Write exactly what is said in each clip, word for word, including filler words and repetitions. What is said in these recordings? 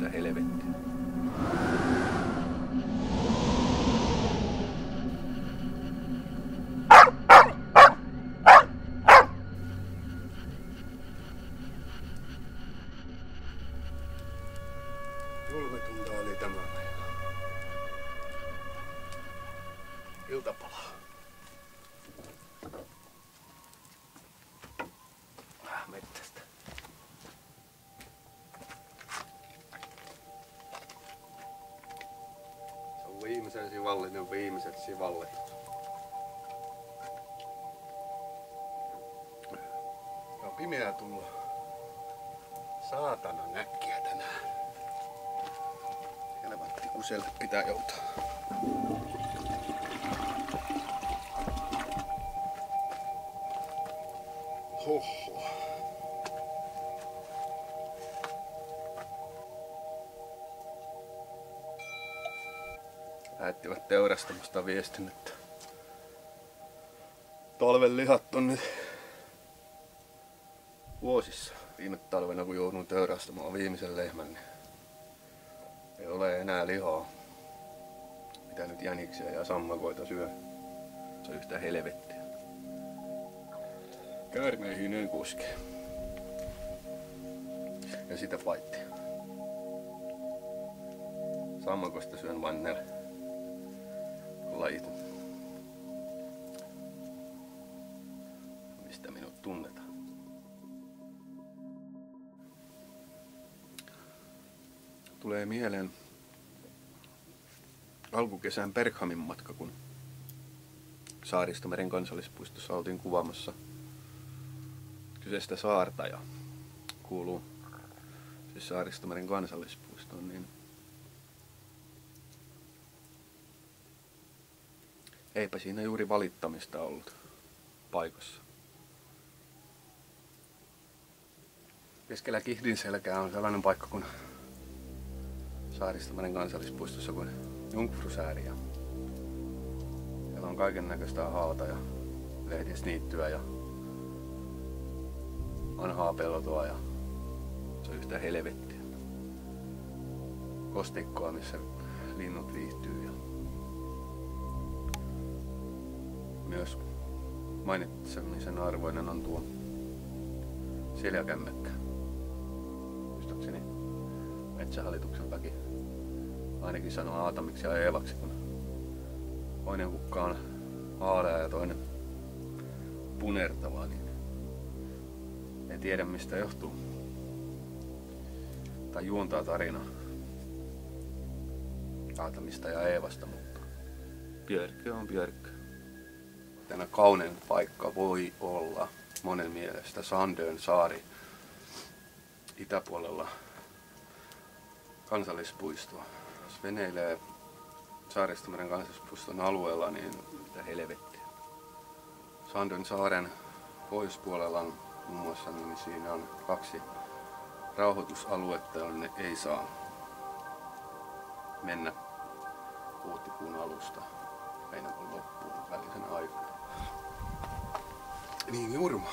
yhtä helvettiä. Julmetunta oli tämä päivä. Iltapala. Vähän mettästä. Se on viimeisen sivallinen viimeiset sivalletut. On pimeää tullut. Saatana näkkiä tänään. Helvatti kuselle pitää joutaa. Hoho. Lähettivät teurastamasta viestin, että talven lihat on nyt vuosissa. Viime talvena kun joudun teurastamaan viimeisen lehmän, niin ei ole enää lihaa. Mitä nyt jäniksiä ja sammakoita syö. Se on yhtä helvettiä. Käärmeihin ei koske. Ja sitä paittia. Sammakosta syön vain ne lajit, mistä minut tunnetaan. Tulee mieleen alkukesän Berghamin matka, kun Saaristomeren kansallispuistossa oltiin kuvaamassa kyseistä saarta ja kuuluu siis Saaristomeren kansallispuistoon, niin eipä siinä juuri valittamista ollut paikassa. Keskellä Kihdinselkää on sellainen paikka kuin Saaristomeren kansallispuistossa kuin Jungfrusääri. Siellä on kaiken näköistä haata ja lehdisniittyä ja vanhaa peltoa ja se on yhtä helvettiä. Kostikkoa, missä linnut viihtyy. Ja myös mainitsemisen arvoinen on tuo Seljakämmäkkä. Muistaakseni Metsähallituksen väki ainakin sanoo Aatamiksi ja Eevaksi, kun toinen kukka on haalea ja toinen punertava, niin en tiedä mistä johtuu. Tai juontaa tarina Aatamista ja Eevasta, mutta Björkö on Björkö. Tänä kaunein paikka voi olla monen mielestä Sandön saari itäpuolella kansallispuistoa. Jos veneilee Saaristomeren kansallispuiston alueella, niin mitä helvettiä. Sandön saaren pohjoispuolella on muun muassa, niin siinä on kaksi rauhoitusaluetta, jonne ei saa mennä huhtikuun alusta heinäkuun loppuun välisen aikana. Niin Jurmo.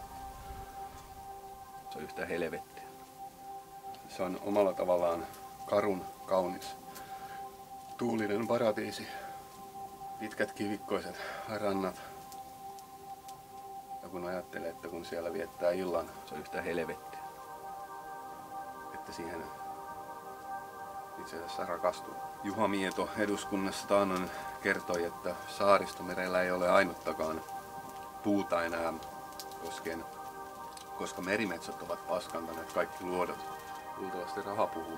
Se on yhtä helvettiä. Se on omalla tavallaan karun kaunis tuulinen paratiisi. Pitkät kivikkoiset rannat. Ja kun ajattelee, että kun siellä viettää illan, se on yhtä helvettiä. Että siihen itse asiassa rakastuu. Juha Mieto eduskunnassa taannoin kertoi, että Saaristomerellä ei ole ainuttakaan puuta enää koskien, koska merimetsot ovat paskantaneet kaikki luodot. Luultavasti raha puhuu.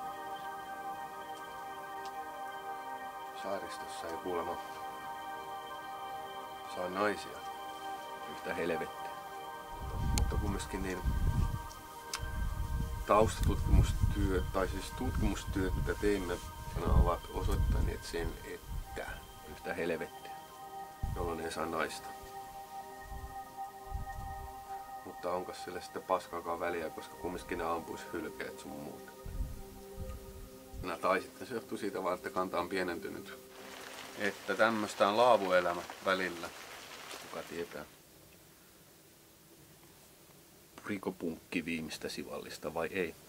Saaristossa ei kuulemma saa naisia. Yhtä helvettiä. Mutta kumminkin niin taustatutkimustyöt, tai siis tutkimustyöt, mitä teimme, ovat osoittaneet sen, että yhtä helvettiä, jolloin ei saa naista. Mutta onko sille sitten paskaakaan väliä, koska kumminkin ne ampuisi hylkeet sun muuta. No, tai sitten se johtuu siitä vaan, että kanta on pienentynyt. Että tämmöistä on laavuelämä välillä. Kuka tietää. Puriko punkki viimeistä sivallista vai ei?